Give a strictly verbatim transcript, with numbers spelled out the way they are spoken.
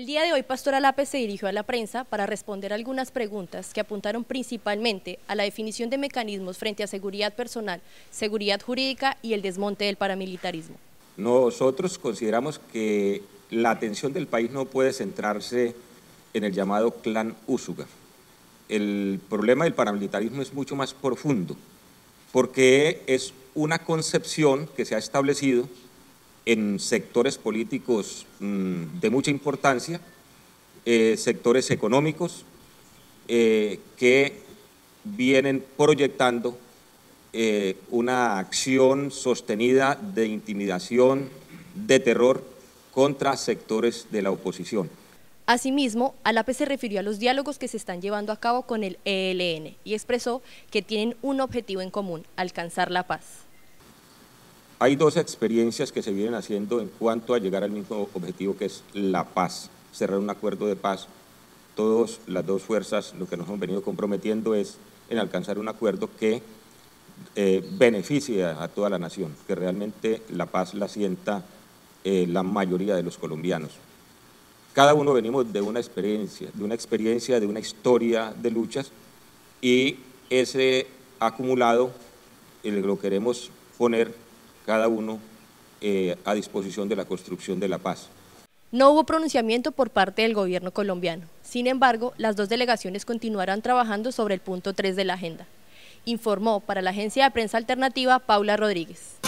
El día de hoy, Pastora Lape se dirigió a la prensa para responder algunas preguntas que apuntaron principalmente a la definición de mecanismos frente a seguridad personal, seguridad jurídica y el desmonte del paramilitarismo. Nosotros consideramos que la atención del país no puede centrarse en el llamado clan Úsuga. El problema del paramilitarismo es mucho más profundo, porque es una concepción que se ha establecido en sectores políticos mmm, de mucha importancia, eh, sectores económicos eh, que vienen proyectando eh, una acción sostenida de intimidación, de terror contra sectores de la oposición. Asimismo, Alape se refirió a los diálogos que se están llevando a cabo con el E L N y expresó que tienen un objetivo en común: alcanzar la paz. Hay dos experiencias que se vienen haciendo en cuanto a llegar al mismo objetivo, que es la paz, cerrar un acuerdo de paz. Todas las dos fuerzas lo que nos hemos venido comprometiendo es en alcanzar un acuerdo que eh, beneficie a toda la nación, que realmente la paz la sienta eh, la mayoría de los colombianos. Cada uno venimos de una experiencia, de una experiencia, de una historia de luchas, y ese acumulado eh, lo queremos poner cada uno eh, a disposición de la construcción de la paz. No hubo pronunciamiento por parte del gobierno colombiano. Sin embargo, las dos delegaciones continuarán trabajando sobre el punto tres de la agenda. Informó para la agencia de prensa alternativa Paula Rodríguez.